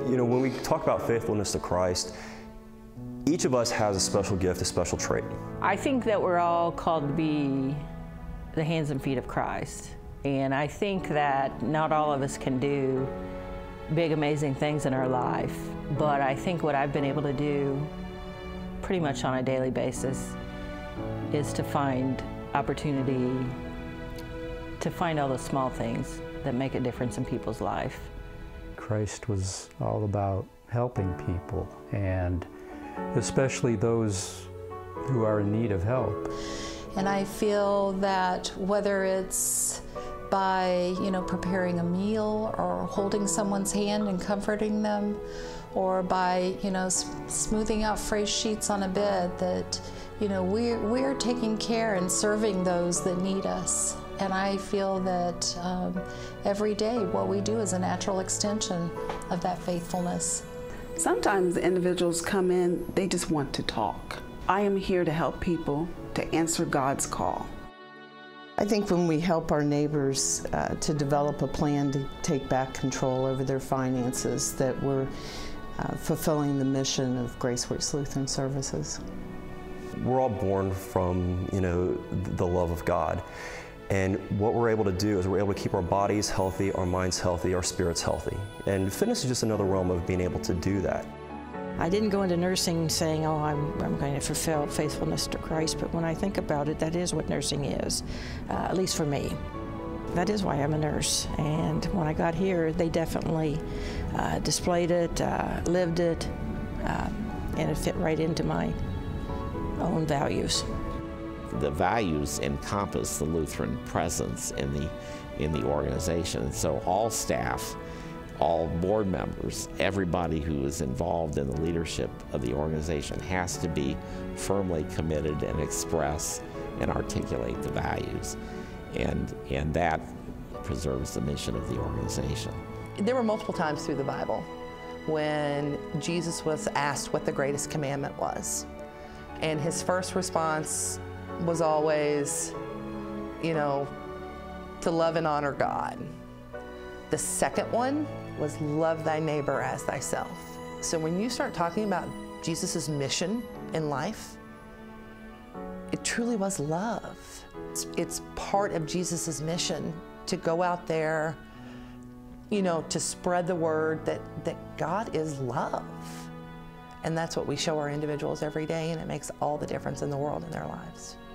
You know, when we talk about faithfulness to Christ, each of us has a special gift, a special trait. I think that we're all called to be the hands and feet of Christ. And I think that not all of us can do big, amazing things in our life. But I think what I've been able to do pretty much on a daily basis is to find opportunity, to find all the small things that make a difference in people's life. Christ was all about helping people, and especially those who are in need of help. And I feel that whether it's by, preparing a meal or holding someone's hand and comforting them, or by, smoothing out fresh sheets on a bed, that, we're taking care and serving those that need us. And I feel that every day what we do is a natural extension of that faithfulness. Sometimes individuals come in, they just want to talk. I am here to help people to answer God's call. I think when we help our neighbors to develop a plan to take back control over their finances, that we're fulfilling the mission of Graceworks Lutheran Services. We're all born from, the love of God. And what we're able to do is we're able to keep our bodies healthy, our minds healthy, our spirits healthy. And fitness is just another realm of being able to do that. I didn't go into nursing saying, oh, I'm going to fulfill faithfulness to Christ, but when I think about it, that is what nursing is, at least for me. That is why I'm a nurse. And when I got here, they definitely displayed it, lived it, and it fit right into my own values. The values encompass the Lutheran presence in the organization. So all staff, all board members, everybody who is involved in the leadership of the organization has to be firmly committed and express and articulate the values. And that preserves the mission of the organization. There were multiple times through the Bible when Jesus was asked what the greatest commandment was. And his first response was always, to love and honor God. The second one was love thy neighbor as thyself. So when you start talking about Jesus' mission in life, it truly was love. It's part of Jesus' mission to go out there, to spread the word that God is love. And that's what we show our individuals every day, and it makes all the difference in the world in their lives.